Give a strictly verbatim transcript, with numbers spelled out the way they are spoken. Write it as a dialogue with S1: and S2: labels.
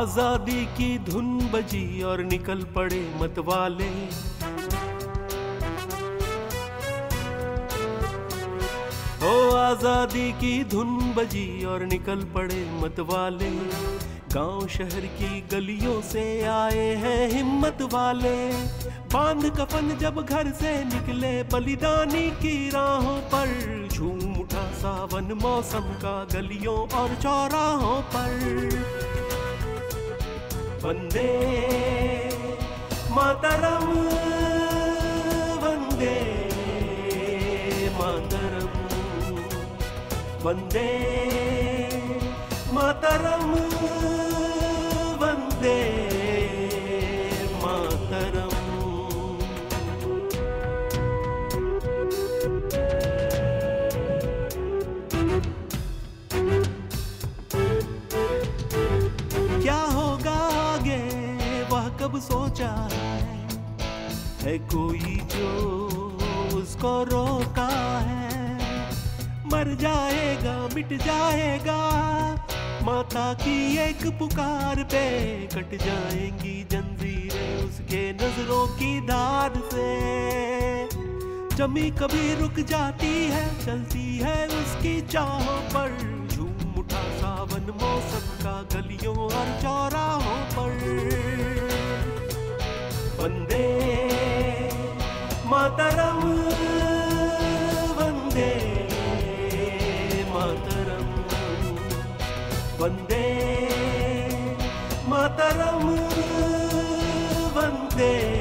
S1: आजादी की धुन बजी और निकल पड़े मतवाले। ओ आजादी की धुन बजी और निकल पड़े मतवाले। गांव शहर की गलियों से आए हैं हिम्मत वाले। बांध कफन जब घर से निकले बलिदानी की राहों पर। झूम उठा सावन मौसम का गलियों और चौराहों पर। वंदे मातरम वंदे मातरम वंदे मातरम वंदे मातरम। क्या होगा आगे वह कब सोचा है, है कोई जो उसको रोका है। मर जाएगा मिट जाएगा माता की एक पुकार पे। कट जाएंगी जंजीरें उसके नजरों की धार से। जमी कभी रुक जाती है चलती है उसकी चाहों पर। झूम उठा सावन मौसम का गलियों और चौराहों पर। वंदे मातरम वंदे मातरम वंदे मातरम वंदे